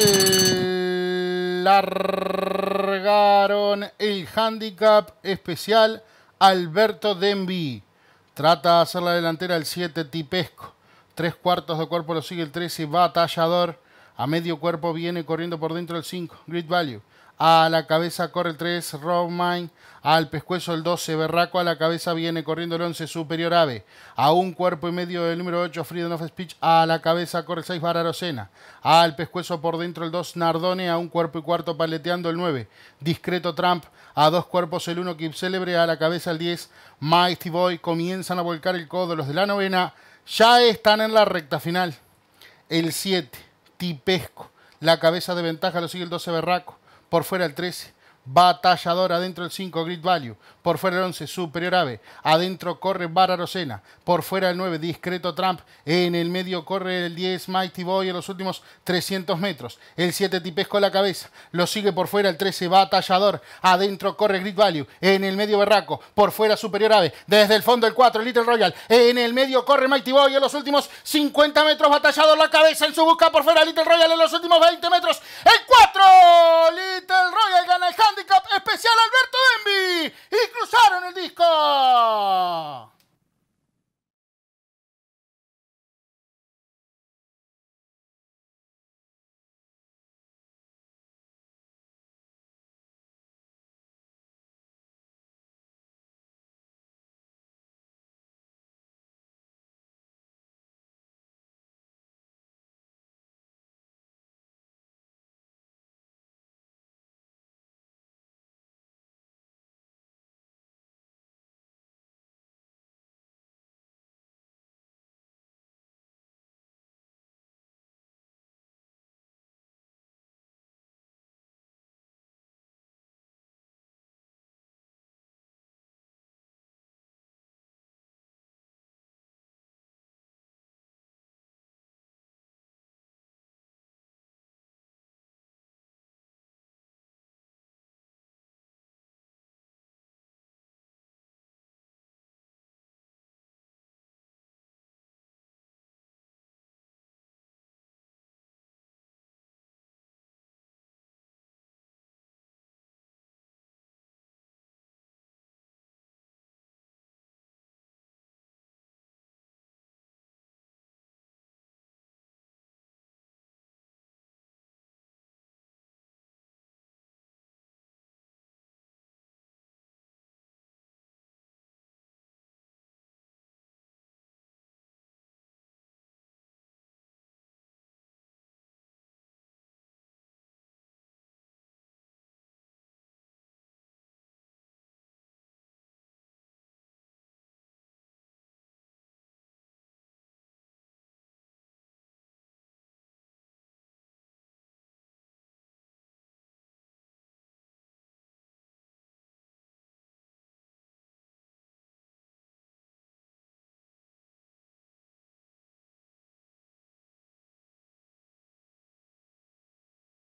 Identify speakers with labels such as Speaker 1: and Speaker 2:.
Speaker 1: largaron el handicap especial Alberto Denby. Trata de hacer la delantera el 7 Tipesco. 3/4 de cuerpo lo sigue el 13 Batallador. A medio cuerpo viene corriendo por dentro el 5 Great Value. A la cabeza corre el 3 Romine. Al pescuezo el 12 Berraco. A la cabeza viene corriendo el 11 Superior Ave. A un cuerpo y medio del número 8 Freedom of Speech. A la cabeza corre el 6 Bararocena. Al pescuezo por dentro el 2 Nardone. A un cuerpo y cuarto paleteando el 9 Discreto Trump. A dos cuerpos el 1 Keep Celebre. A la cabeza el 10 Mighty Boy. Comienzan a volcar el codo los de la novena. Ya están en la recta final. El 7 Tipesco. La cabeza de ventaja lo sigue el 12 Berraco. Por fuera el 13, Batallador. Adentro el 5, Great Value. Por fuera el 11, Superior Ave. Adentro corre Bararocena. Por fuera el 9, Discreto Trump. En el medio corre el 10, Mighty Boy en los últimos 300 metros. El 7, Tipesco a la cabeza. Lo sigue por fuera el 13, Batallador. Adentro corre Great Value. En el medio Berraco. Por fuera Superior Ave. Desde el fondo el 4, Little Royal. En el medio corre Mighty Boy en los últimos 50 metros. Batallador la cabeza en su busca. Por fuera Little Royal en los últimos 20 metros.